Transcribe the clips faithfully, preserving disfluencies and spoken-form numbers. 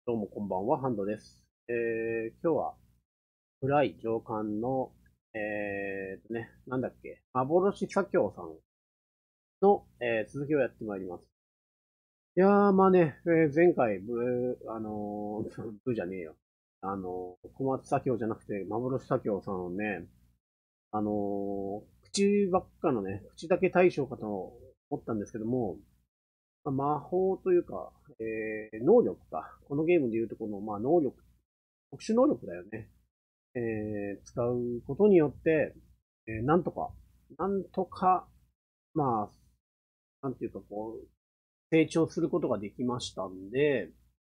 どうもこんばんは、ハンドです。えー、今日は、暗い上官の、えーとね、なんだっけ、幻左京さんの、えー続きをやってまいります。いやー、まあね、えー前回、ブ、あのー、ブじゃねえよ。あのー、小松左京じゃなくて、幻左京さんをね、あのー口ばっかのね、口だけ対象かと思ったんですけども、まあ魔法というか、えー能力か。このゲームでいうとこの、まあ能力、特殊能力だよね。えー使うことによって、えーなんとか、なんとか、まあ、なんていうかこう、成長することができましたんで、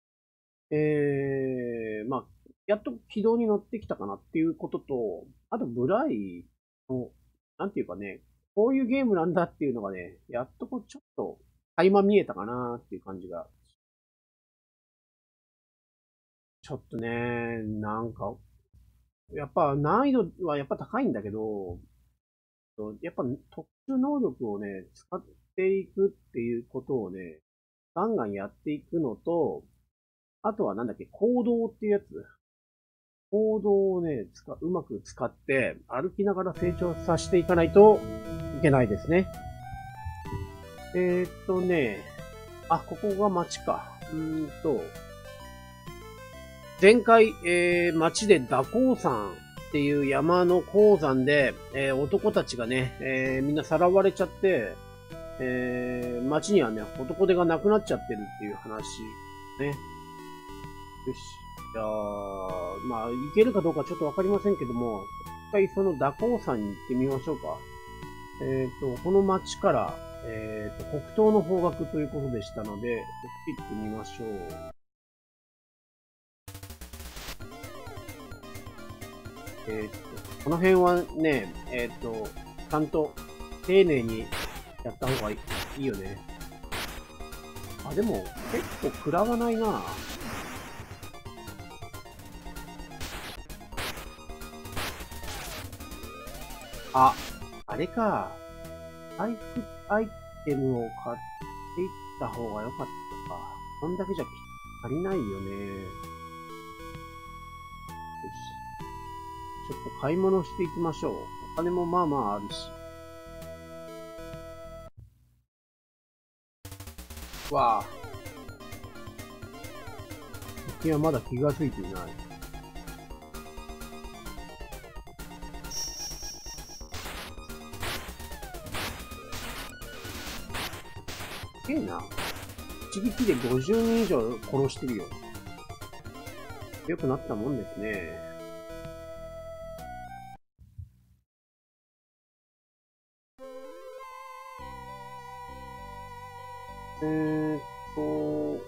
えー、まあ、やっと軌道に乗ってきたかなっていうことと、あと、ブライの、なんていうかね、こういうゲームなんだっていうのがね、やっとこう、ちょっと、垣間見えたかなっていう感じが。ちょっとね、なんか、やっぱ難易度はやっぱ高いんだけど、やっぱ特殊能力をね、使っていくっていうことをね、ガンガンやっていくのと、あとはなんだっけ、行動っていうやつ。行動をね、使うまく使って、歩きながら成長させていかないといけないですね。えーっとね、あ、ここが町か。うーんと、前回、えー、町で蛇行山っていう山の鉱山で、えー、男たちがね、えー、みんなさらわれちゃって、えー、街にはね、男手がなくなっちゃってるっていう話。ね。よし。じゃあ、まあ、行けるかどうかちょっとわかりませんけども、一回その蛇行山に行ってみましょうか。えっ、と、この町から、えっ、と、北東の方角ということでしたので、こっち行ってみましょう。えっ、と、この辺はね、えっ、と、ちゃんと丁寧にやった方がいいよね。あ、でも、結構食らわないな。あ、あれか。回復アイテムを買っていった方が良かったか。こんだけじゃ足りないよね。よし。ちょっと買い物していきましょう。お金もまあまああるし。わあ。敵はまだ気がついていない。すげえな。一撃でごじゅうにん以上殺してるよ。良くなったもんですね。えーっと、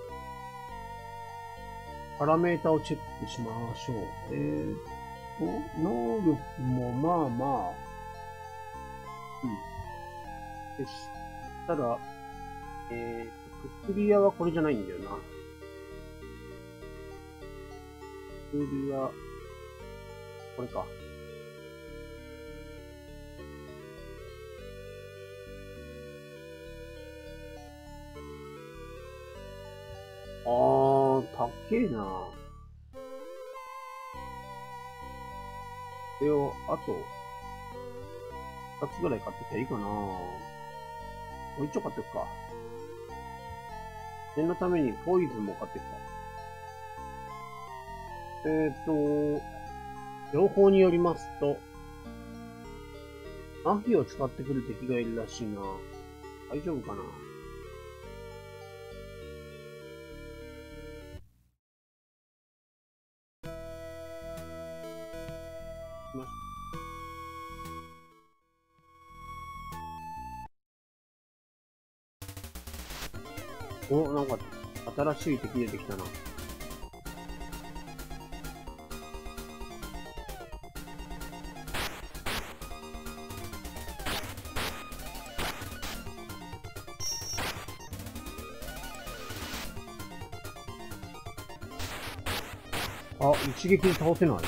パラメータをチェックしましょう。えーっと、能力もまあまあ、うん。よし。ただ、えーと、クリアはこれじゃないんだよな。クリア、これか。あー、たっけえな。これを、あと、二つぐらい買ってきゃいいかな。もう一丁買ってくか。念のためにポイズンも買ってくか。えーと、情報によりますと、麻痺を使ってくる敵がいるらしいな。大丈夫かな。行きましょう。お、なんか、新しい敵出てきたな。あ、一撃で倒せない。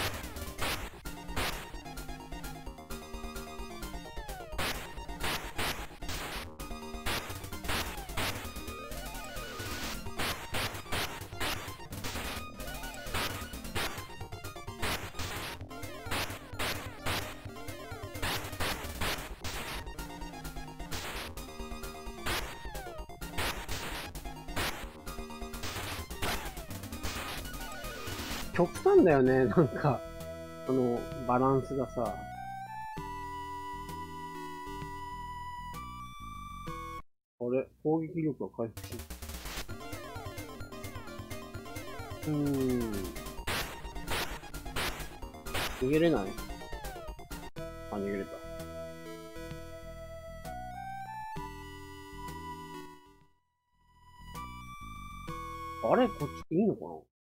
極端だよね、なんか、その、バランスがさ。あれ、攻撃力が回復し、うーん。逃げれない？あ、逃げれた。あれ、こっちいいのかな？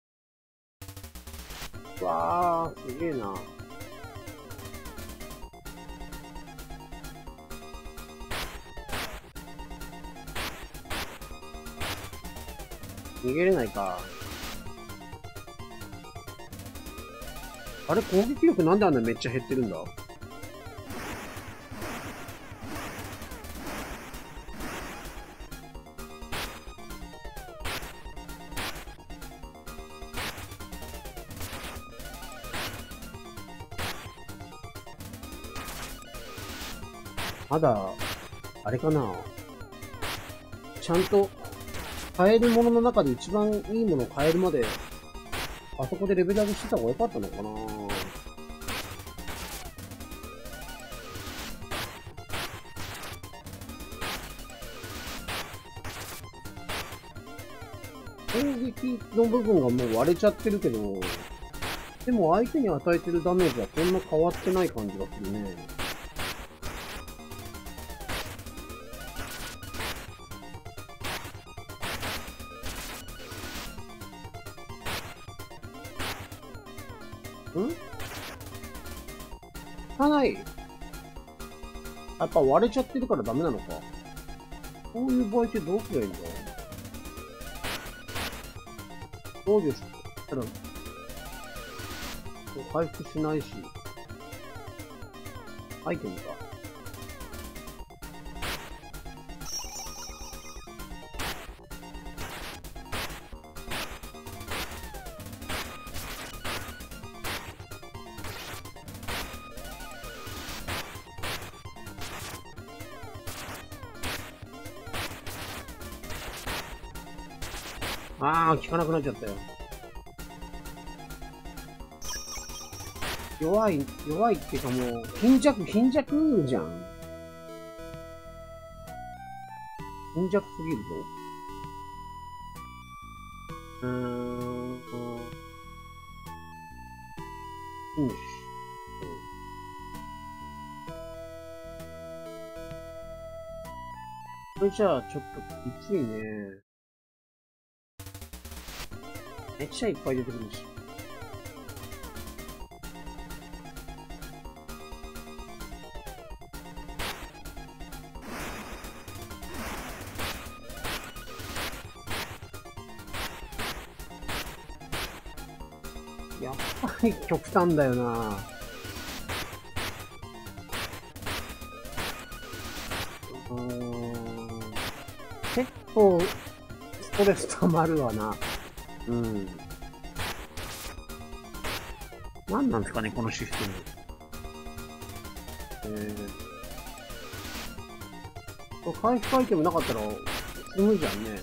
うわー、すげえな。逃げれないか。あれ、攻撃力なんであんなめっちゃ減ってるんだ？まだ、あれかな。ちゃんと、買えるものの中で一番いいものを買えるまで、あそこでレベル上げしてた方が良かったのかな。攻撃の部分がもう割れちゃってるけど、でも相手に与えてるダメージはそんな変わってない感じがするね。ん？効かない。やっぱ割れちゃってるからダメなのか。こういう場合ってどうすりゃいいんだ？どうでしょう？ただ、回復しないし。アイテムか。あー、効かなくなっちゃったよ。弱い、弱いっていうかもう、貧弱、貧弱じゃん。貧弱すぎるぞ。うーんと、フィニッシュ。これじゃあ、ちょっときついね。めっちゃいっぱい出てくるし。やっぱり極端だよな。うーん。結構、ストレス溜まるわな。うん。何なんですかね、このシステム。えー。回復アイテムなかったら、済むじゃんね。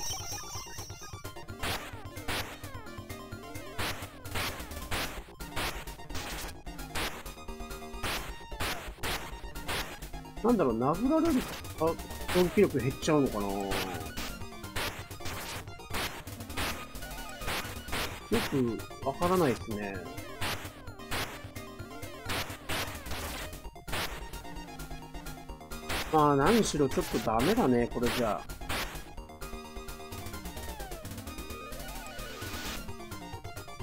なんだろう、殴られると、あ、攻撃力減っちゃうのかな。よくわからないですね。まあ、何しろちょっとダメだね、これじゃあ。うん。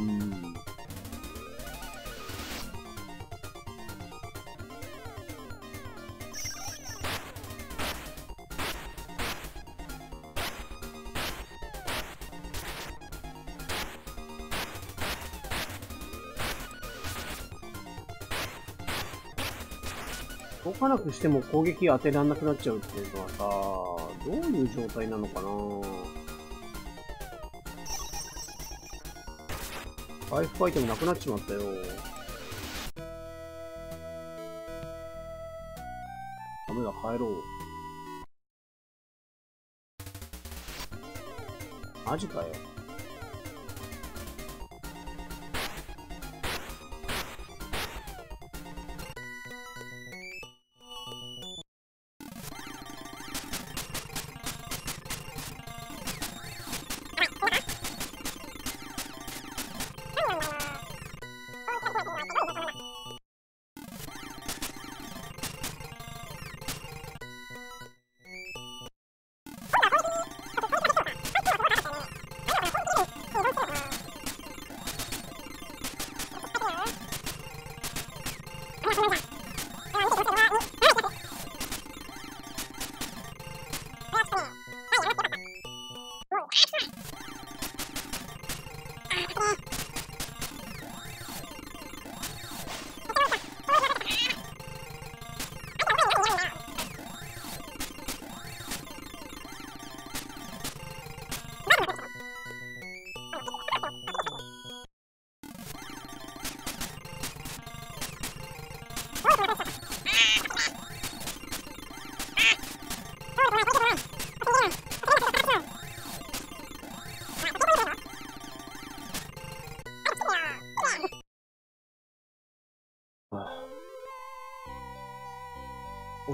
動かなくしても攻撃当てらんなくなっちゃうっていうのはさ、どういう状態なのかな。回復アイテムなくなっちまったよ。ダメだ、帰ろう。マジかよ。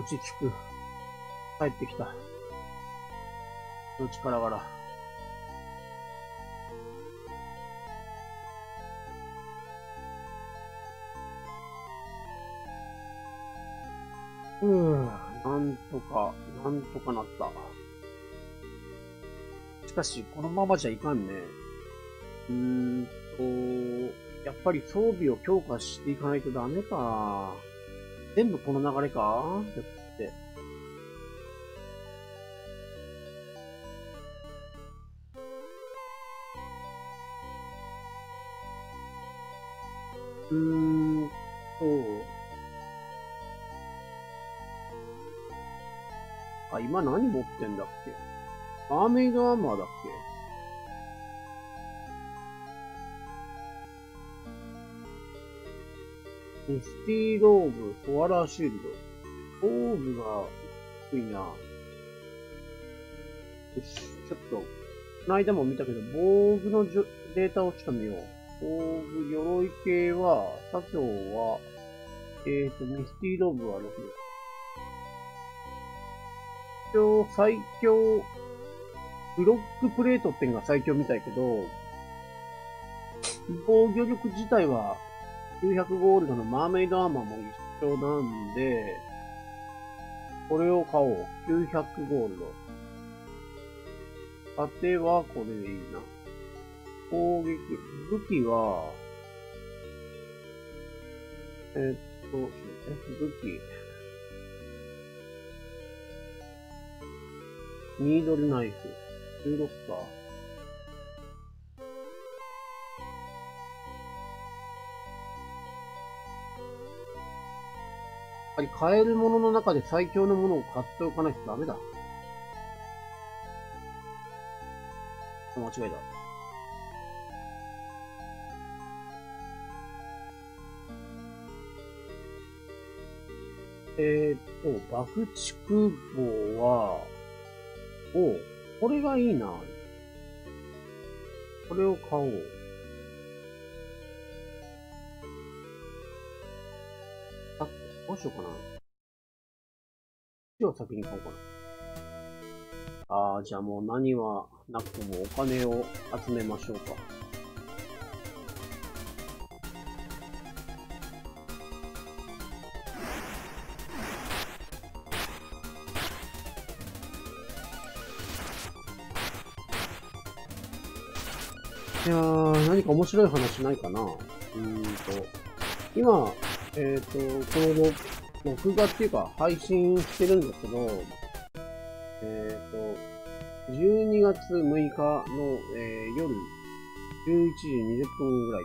落ち着く。帰ってきた。その力柄。うーん、なんとか、なんとかなった。しかし、このままじゃいかんね。うーんと、やっぱり装備を強化していかないとダメか。全部この流れかって。うーんと、あ、今何持ってんだっけ？マーメイドアーマーだっけ？ミスティーローブ、ソアラーシールド。オーブが低いな。よし、ちょっと、この間も見たけど、防具のデータをちょっと見よう。防具、鎧系は、作業は、えーと、ミスティーローブはろくです。一応、最強、ブロックプレートっていうのが最強みたいけど、防御力自体は、きゅうひゃくゴールドのマーメイドアーマーも一緒なんで、これを買おう。きゅうひゃくゴールド。盾はこれでいいな。攻撃、武器は、えー、っと、ちょっと待って、武器。ニードルナイフ。じゅうろくか。やっぱり買えるものの中で最強のものを買っておかないとダメだ。間違いだ。えー、っと、爆竹棒は、おこれがいいな。これを買おう。あ、どうしようかな。こっちを先に買おうかな。ああ、じゃあもう何はなくともお金を集めましょうか。いやー、何か面白い話ないかな。うーんと、今、えっ、ー、と、この録画っていうか配信してるんですけど、えっ、ー、と、じゅうにがつむいかの、えー、夜じゅういちじにじゅっぷんぐらい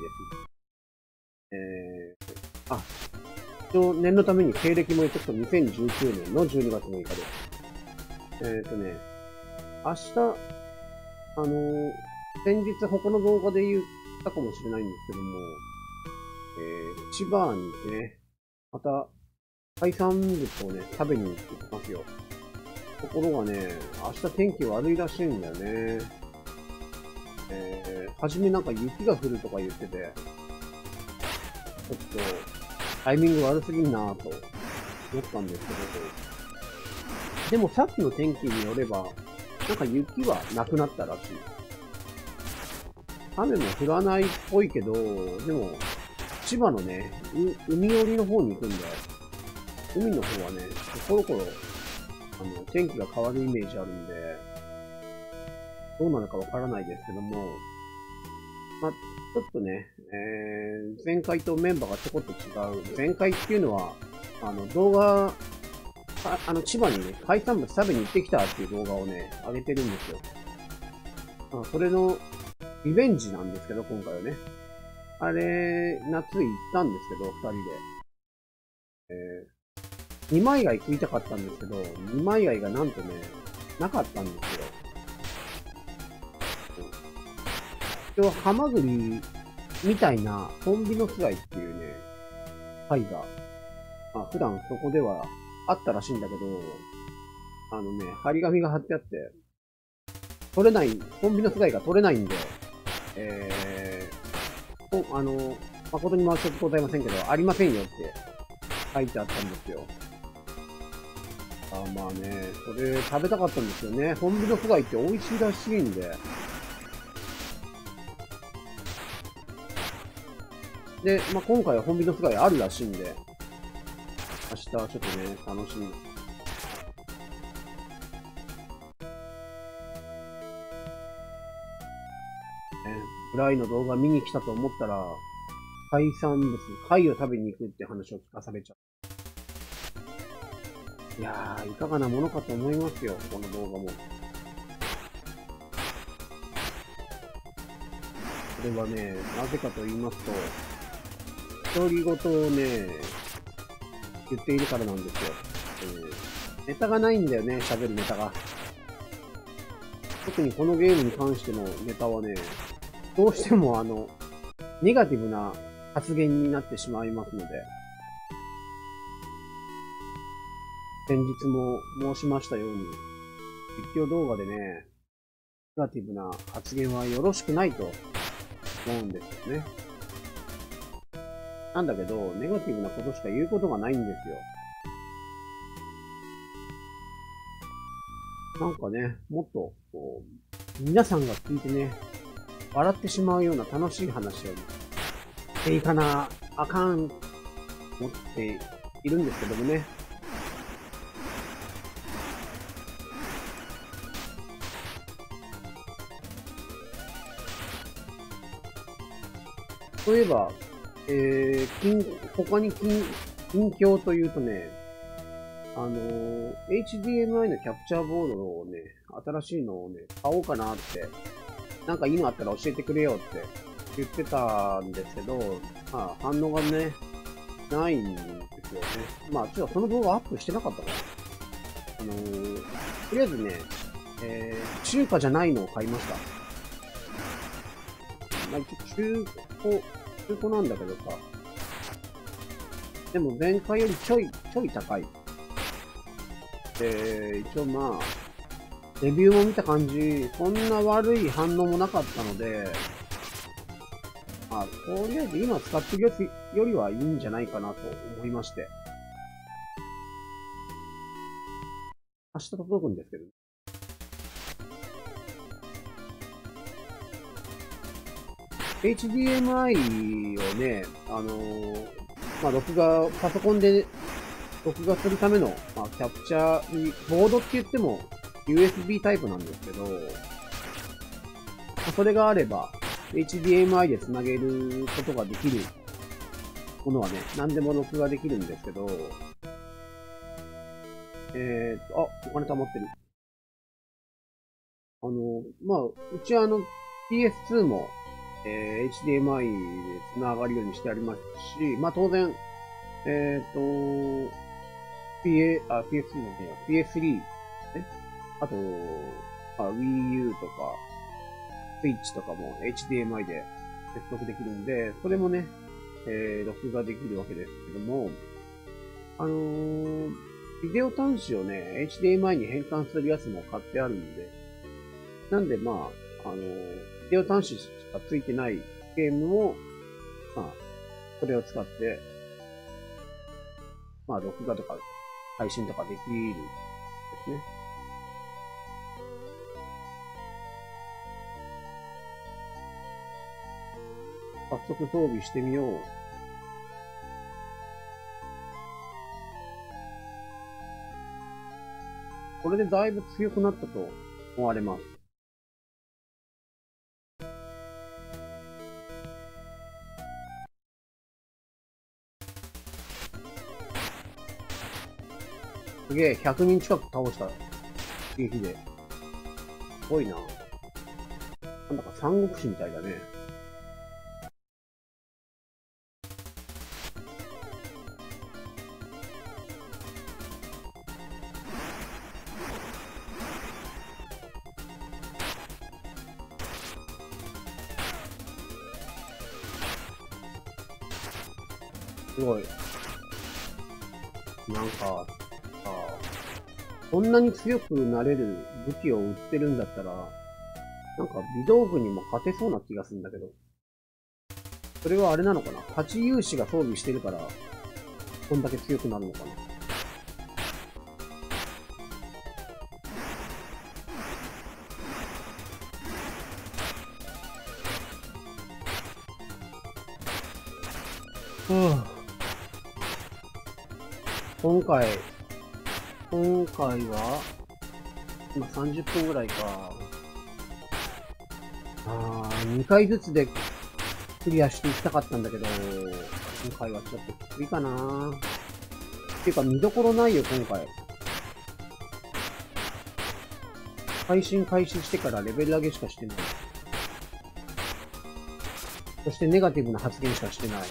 ですね。えー、あ、一応念のために経歴も言っとくとにせんじゅうきゅうねんのじゅうにがつむいかです。えっ、ー、とね、明日、あのー、先日他の動画で言ったかもしれないんですけども、えー、千葉に行ってね、また海産物をね、食べに行ってきますよ。ところがね、明日天気悪いらしいんだよね。えー、はじめなんか雪が降るとか言ってて、ちょっとタイミング悪すぎんなぁと思ったんですけど、でもさっきの天気によれば、なんか雪はなくなったらしい。雨も降らないっぽいけど、でも、千葉のね、海寄りの方に行くんで、海の方はね、コロコロ、あの、天気が変わるイメージあるんで、どうなるかわからないですけども、まあ、ちょっとね、えー、前回とメンバーがちょこっと違う。前回っていうのは、あの、動画、あ, あの、千葉にね、海産物食べに行ってきたっていう動画をね、上げてるんですよ。まあ、それの、リベンジなんですけど、今回はね。あれ、夏行ったんですけど、二人で。えー、二枚貝食いたかったんですけど、二枚貝がなんとね、なかったんですよ。一応、ハマグリみたいな、ホンビノス貝っていうね、貝が、まあ、普段そこではあったらしいんだけど、あのね、張り紙が貼ってあって、取れない、ホンビノス貝が取れないんで、えー、あの、誠に申し訳ございませんけど、ありませんよって書いてあったんですよ。 あまあね、それ食べたかったんですよね。ホンビノス貝って美味しいらしいんで。で、まあ、今回はホンビノス貝あるらしいんで、明日はちょっとね、楽しみ。フライの動画見に来たと思ったら、海産物、貝を食べに行くって話を聞かされちゃう。いやー、いかがなものかと思いますよ、この動画も。それはね、なぜかと言いますと、独り言をね、言っているからなんですよ。えー、ネタがないんだよね、喋るネタが。特にこのゲームに関してのネタはね、どうしてもあの、ネガティブな発言になってしまいますので、先日も申しましたように、実況動画でね、ネガティブな発言はよろしくないと思うんですよね。なんだけど、ネガティブなことしか言うことがないんですよ。なんかね、もっと、こう、皆さんが聞いてね、笑ってしまうような楽しい話をしていかなあかん、思っているんですけどもね。そういえば、えー、近、他に近、近況というとね、あのー、エイチディーエムアイ のキャプチャーボードをね、新しいのをね、買おうかなって、なんかいいのあったら教えてくれよって言ってたんですけど、まあ、反応がね、ないんですよね。まあ、ちょっとその動画アップしてなかったかな。あのー、とりあえずね、えー、中華じゃないのを買いました。まあ、一応中古、中古なんだけどさ。でも前回よりちょい、ちょい高い。で、一応まあ、レビューも見た感じ、そんな悪い反応もなかったので、まあ、とりあえず今使ってるやつよりはいいんじゃないかなと思いまして。明日届くんですけど。エイチディーエムアイ をね、あのー、まあ、録画、パソコンで録画するための、まあ、キャプチャー、ボードって言っても ユーエスビー タイプなんですけど、まあ、それがあれば エイチディーエムアイ で繋げることができるものはね、何でも録画できるんですけど、えーっと、あ、お金貯まってる。あの、まあ、うちはあの ピーエスツー も、えー、エイチディーエムアイ で繋がるようにしてありますし、まあ当然、えっ、ー、と、ピーエー、あ、ピーエスツー じゃねえや、ピーエススリー、ね。あと、あ、Wii U とか、Switch とかも エイチディーエムアイ で接続できるんで、それもね、えー、録画できるわけですけども、あのー、ビデオ端子をね、エイチディーエムアイ に変換するやつも買ってあるんで、なんでまあ、あのー、ビデオ端子しかついてないゲームを、まあ、それを使って、まあ、録画とか配信とかできるんですね。早速装備してみよう。これでだいぶ強くなったと思われます。すげえ、ひゃくにん近く倒した。一撃で。すごいな。なんだか三国志みたいだね。すごい。なんか、あこんなに強くなれる武器を売ってるんだったら、なんか微道具にも勝てそうな気がするんだけど。それはあれなのかな？勝ち勇士が装備してるから、こんだけ強くなるのかな？ うん。今回、今回は、今さんじゅっぷんぐらいか。あー、にかいずつでクリアしていきたかったんだけど、今回はちょっときついかな。ていうか見どころないよ、今回。配信開始してからレベル上げしかしてない。そしてネガティブな発言しかしてない。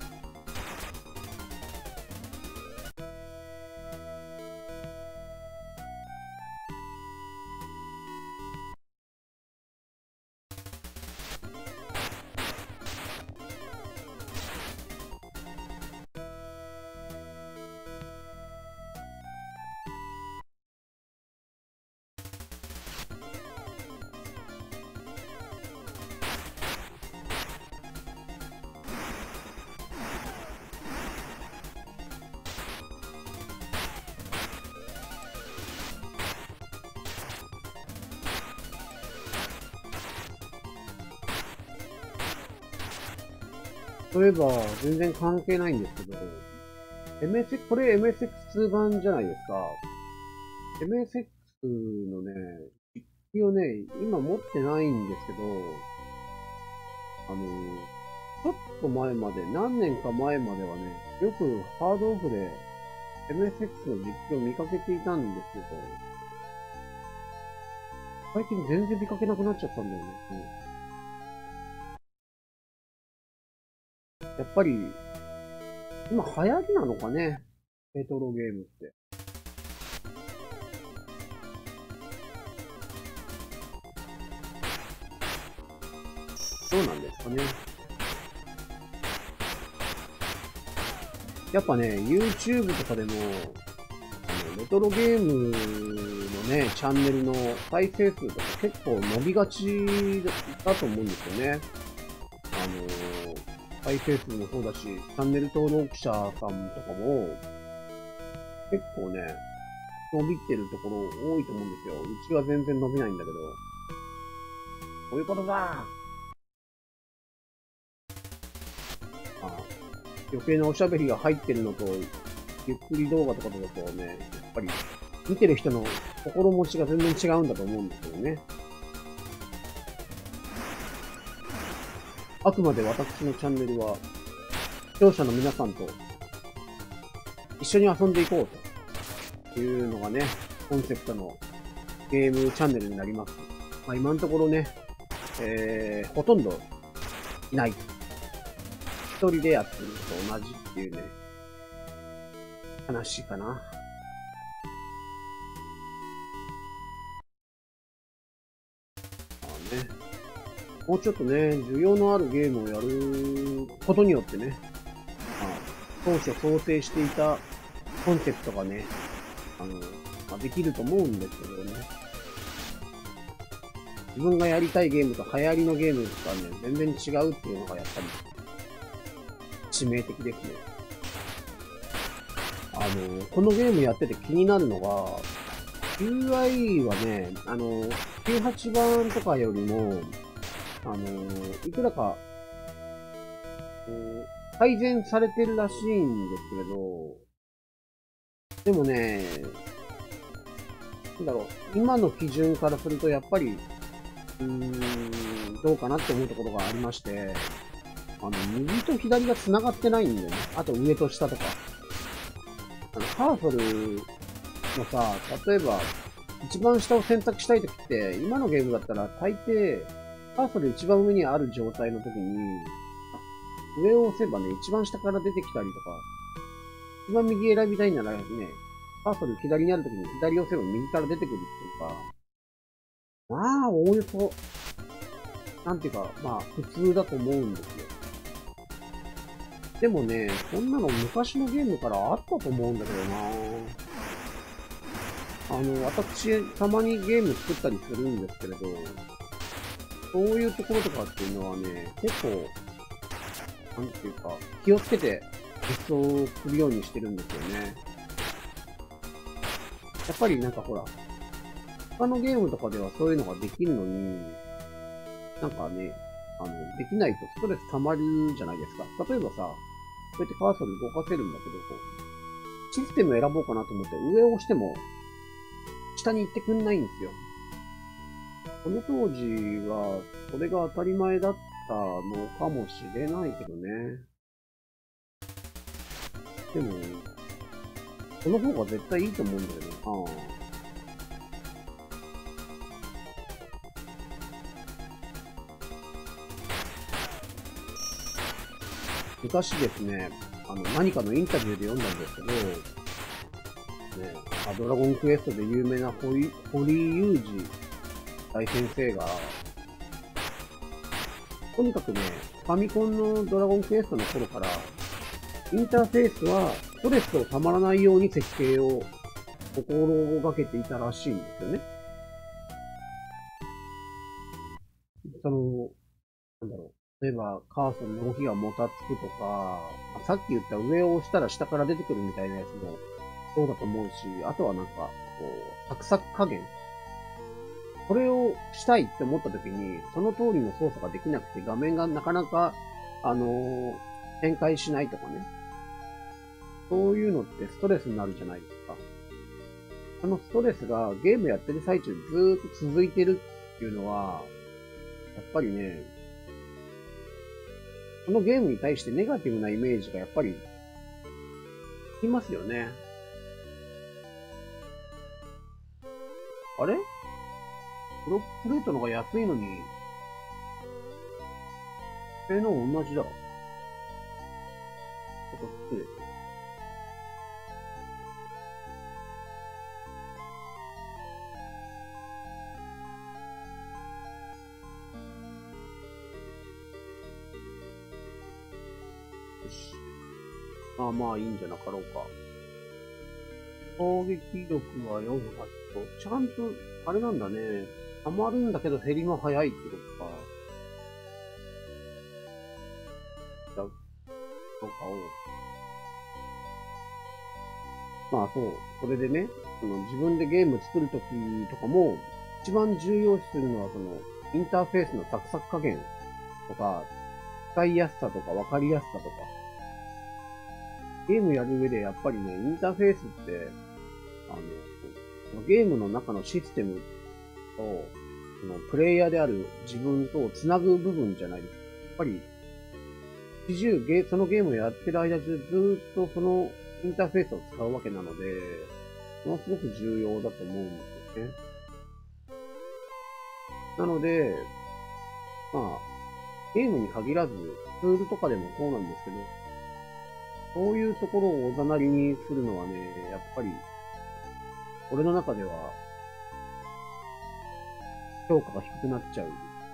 そういえば、全然関係ないんですけど、エムエスエックス、これ エムエスエックスツー 版じゃないですか。エムエスエックス のね、実機をね、今持ってないんですけど、あの、ちょっと前まで、何年か前まではね、よくハードオフで エムエスエックス の実機を見かけていたんですけど、最近全然見かけなくなっちゃったんだよね。うんやっぱり、今流行りなのかね。レトロゲームって。どうなんですかね。やっぱね、YouTube とかでも、あの、レトロゲームのね、チャンネルの再生数とか結構伸びがちだと思うんですよね。あの、再生数もそうだし、チャンネル登録者さんとかも、結構ね、伸びてるところ多いと思うんですよ。うちは全然伸びないんだけど。こういうことだ。あ余計なおしゃべりが入ってるのと、ゆっくり動画とかだとね、やっぱり見てる人の心持ちが全然違うんだと思うんですよね。あくまで私のチャンネルは、視聴者の皆さんと一緒に遊んでいこうというのがね、コンセプトのゲームチャンネルになります。まあ、今のところね、えー、ほとんどいない。一人でやってるのと同じっていうね、話かな。まあね、もうちょっとね、需要のあるゲームをやることによってね、まあ、当初想定していたコンセプトがね、あの、まあ、できると思うんですけどね。自分がやりたいゲームと流行りのゲームとかね、全然違うっていうのがやっぱり、致命的ですね。あの、このゲームやってて気になるのが、ユーアイ はね、あの、きゅうじゅうはちばんとかよりも、あの、いくらか、改善されてるらしいんですけれど、でもね、なんだろう、今の基準からするとやっぱり、うーん、どうかなって思うところがありまして、あの、右と左が繋がってないんだよね。あと上と下とか。あの、カーソルのさ、例えば、一番下を選択したいときって、今のゲームだったら大抵、カーソル一番上にある状態の時に、上を押せばね、一番下から出てきたりとか、一番右選びたいならね、カーソル左にある時に左を押せば右から出てくるっていうか、まあ、おおよそ、なんていうか、まあ、普通だと思うんですよ。でもね、こんなの昔のゲームからあったと思うんだけどなあの、私、たまにゲーム作ったりするんですけれど、そういうところとかっていうのはね、結構、なんていうか、気をつけて実装するようにしてるんですよね。やっぱりなんかほら、他のゲームとかではそういうのができるのに、なんかね、あの、できないとストレス溜まるじゃないですか。例えばさ、 うやってカーソル動かせるんだけど、システム選ぼうかなと思って上を押しても、下に行ってくんないんですよ。この当時は、それが当たり前だったのかもしれないけどね。でも、その方が絶対いいと思うんだけどな。昔ですね、あの、何かのインタビューで読んだんですけど、ね、ドラゴンクエストで有名な堀井雄二大先生が、とにかくね、ファミコンのドラゴンクエストの頃から、インターフェースはストレスをたまらないように設計を心がけていたらしいんですよね。その、なんだろう。例えば、カーソルの動きがもたつくとか、さっき言った上を押したら下から出てくるみたいなやつもそうだと思うし、あとはなんか、こう、サクサク加減。これをしたいって思った時に、その通りの操作ができなくて画面がなかなか、あのー、展開しないとかね。そういうのってストレスになるじゃないですか。そのストレスがゲームやってる最中ずーっと続いてるっていうのは、やっぱりね、そのゲームに対してネガティブなイメージがやっぱり、いますよね。あれブロックプレートの方が安いのに、性能同じだ。ちょっと失礼。よし。まあまあいいんじゃなかろうか。攻撃力はよんはちと、ちゃんと、あれなんだね。溜まるんだけど減りも早いってことか。じゃあ、そうかを。まあそう。それでね、その自分でゲーム作るときとかも、一番重要視するのはその、インターフェースのサクサク加減とか、使いやすさとか分かりやすさとか。ゲームやる上でやっぱりね、インターフェースって、あの、ゲームの中のシステムと、そのプレイヤーである自分とつなぐ部分じゃないですか。やっぱり、始終ゲー、そのゲームをやってる間中ずーっとそのインターフェースを使うわけなので、ものすごく重要だと思うんですよね。なので、まあ、ゲームに限らず、ツールとかでもそうなんですけど、そういうところをおざなりにするのはね、やっぱり、俺の中では、評価が低くなっちゃう。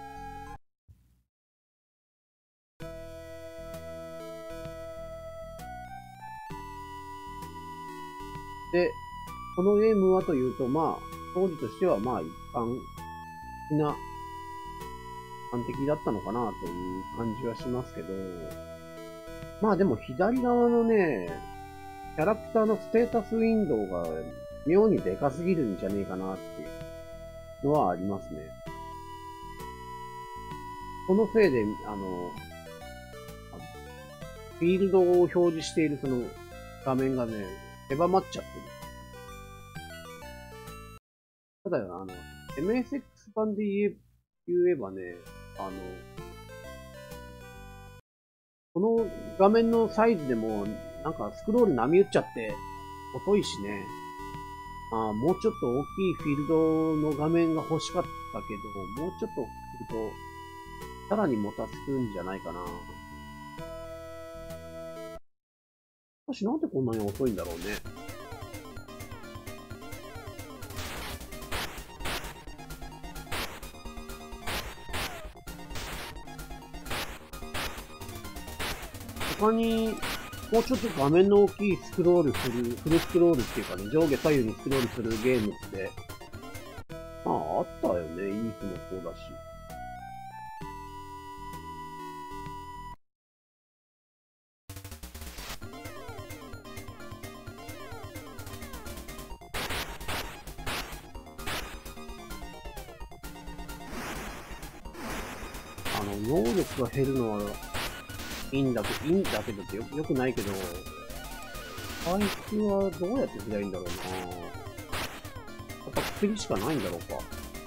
で、このゲームはというと、まあ、当時としてはまあ一般的な、一般的だったのかなという感じはしますけど、まあでも左側のね、キャラクターのステータスウィンドウが妙にでかすぎるんじゃねえかなっていうのはありますね。このせいで、あの、フィールドを表示しているその画面がね、狭まっちゃってる。ただ、あの、エムエスエックス 版で言え言えばね、あの、この画面のサイズでも、なんかスクロール波打っちゃって遅いしね。あもうちょっと大きいフィールドの画面が欲しかったけど、もうちょっとすると、さらにもたつくんじゃないかな。しかしなんでこんなに遅いんだろうね。他に、もうちょっと画面の大きいスクロールする、フルスクロールっていうかね、上下左右にスクロールするゲームって、まああったよね。イースもそうだし。あの、能力が減るのは、 いいんだけど、いいんだけどってよよくないけど、回復はどうやってすりゃいいんだろうな。やっぱ薬しかないんだろうか。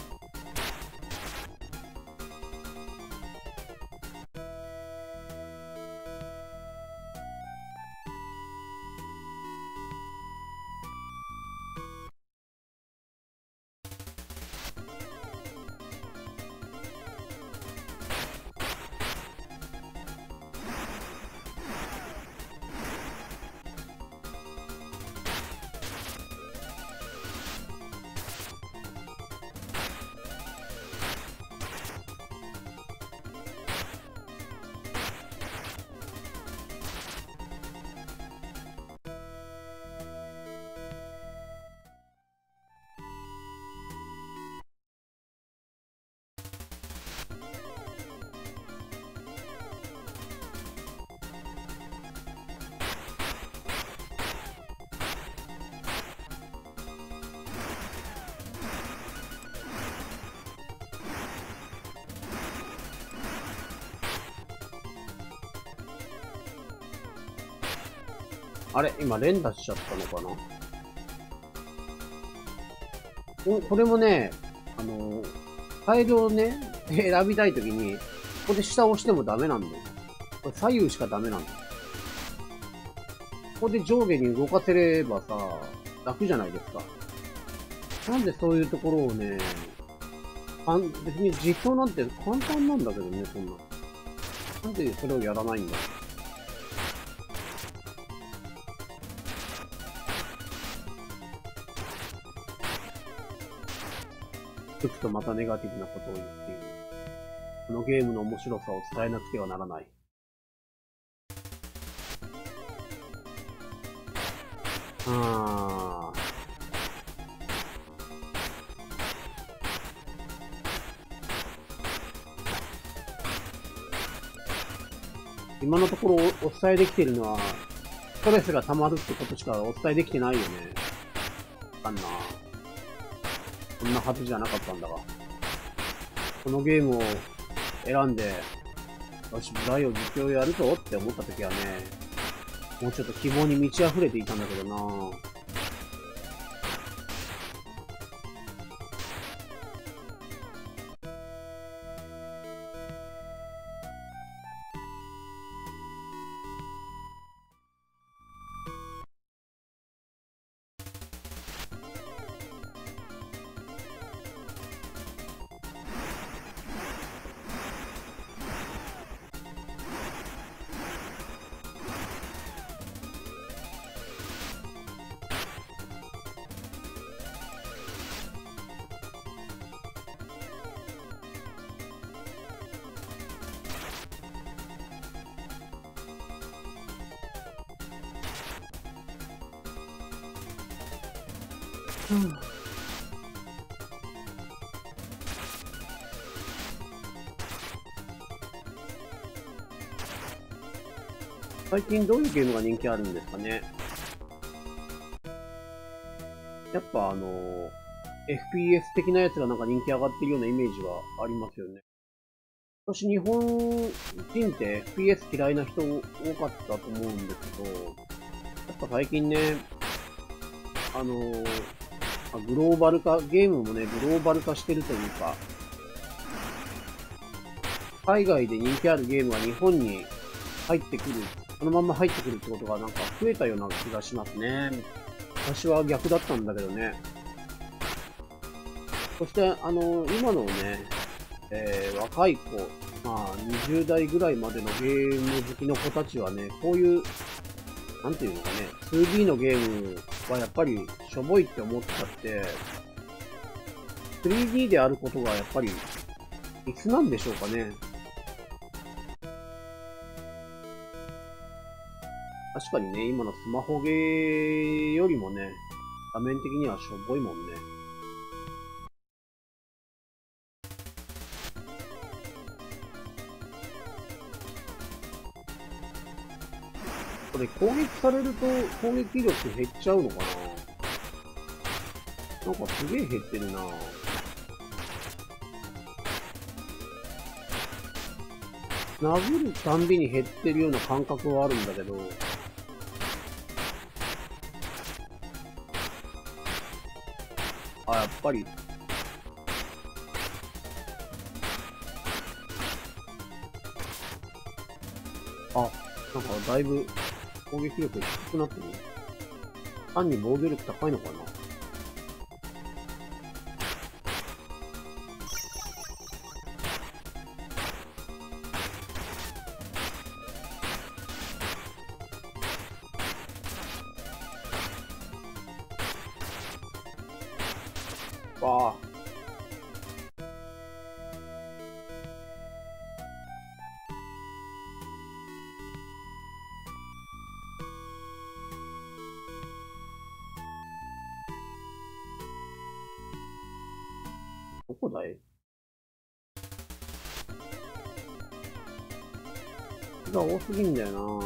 あれ今連打しちゃったのかな。お、これもね、あの、ファイルをね、選びたいときに、ここで下を押してもダメなんだよ。これ左右しかダメなんだよ。ここで上下に動かせればさ、楽じゃないですか。なんでそういうところをね、あん別に実装なんて簡単なんだけどね、そんな。なんでそれをやらないんだ。ふくとまたネガティブなことを言っている。このゲームの面白さを伝えなくてはならない。あー。今のところお伝えできているのは、ストレスが溜まるってことしかお伝えできてないよね。わかんな。こんなはずじゃなかったんだが。このゲームを選んで、よし、ブライを実況やるぞって思った時はね、もうちょっと希望に満ち溢れていたんだけどなぁ。うん、最近どういうゲームが人気あるんですかね。やっぱあの、エフピーエス 的なやつがなんか人気上がってるようなイメージはありますよね。私日本人って エフピーエス 嫌いな人多かったと思うんですけど、やっぱ最近ね、あの、グローバル化、ゲームもね、グローバル化してるというか、海外で人気あるゲームが日本に入ってくる、そのまま入ってくるってことがなんか増えたような気がしますね。私は逆だったんだけどね。そして、あの、今のね、えー、若い子、まあ、にじゅう代ぐらいまでのゲーム好きの子たちはね、こういう、なんていうのかね、ツーディー のゲームはやっぱりしょぼいって思っちゃって、スリーディー であることがやっぱり、いつなんでしょうかね。確かにね、今のスマホゲーよりもね、画面的にはしょぼいもんね。これ攻撃されると攻撃力減っちゃうのかな。なんかすげえ減ってるな。 殴るたんびに減ってるような感覚はあるんだけど、あ、やっぱり、あ、なんかだいぶ攻撃力低くなってる。単に防御力高いのかな。わあ。どこだい？人が多すぎんだよな。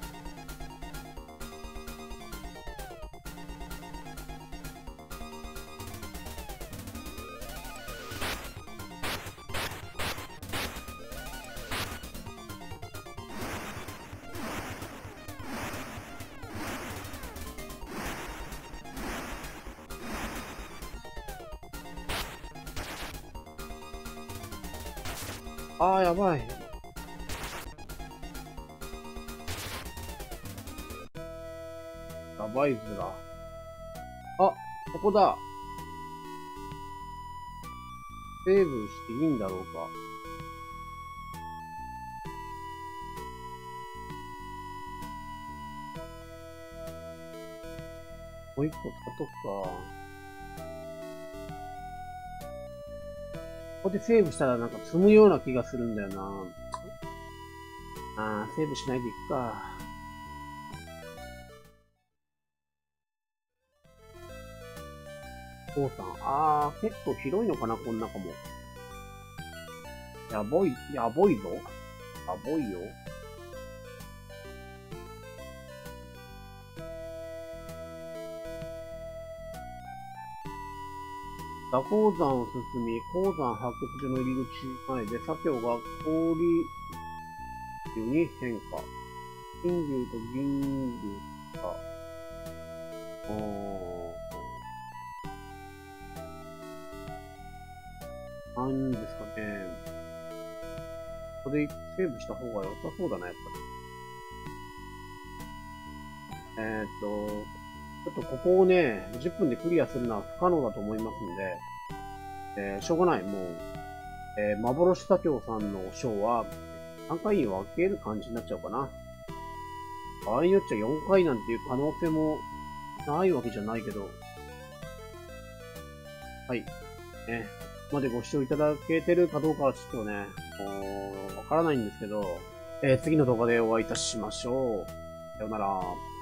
あー、やばい。やばいずら。あ、ここだ。セーブしていいんだろうか。もう一個使っとくか。ここでセーブしたらなんか積むような気がするんだよな。あー、セーブしないでいくか。父さん。あー、結構広いのかな、この中も。やばい、やばいぞ。やばいよ。蛇鉱山を進み、鉱山発掘所の入り口前で、左京が氷流に変化。金龍と銀龍か。あー。なんですかね。これセーブした方が良さそうだな、やっぱり。えーっと、ちょっとここをね、じゅっぷんでクリアするのは不可能だと思いますんで、えー、しょうがない。もう、えー、幻左京さんの章はさんかいに分ける感じになっちゃうかな。場合によっちゃよんかいなんていう可能性もないわけじゃないけど、はい。ね。ここまでご視聴いただけてるかどうかはちょっとね、わからないんですけど、えー、次の動画でお会いいたしましょう。さようなら。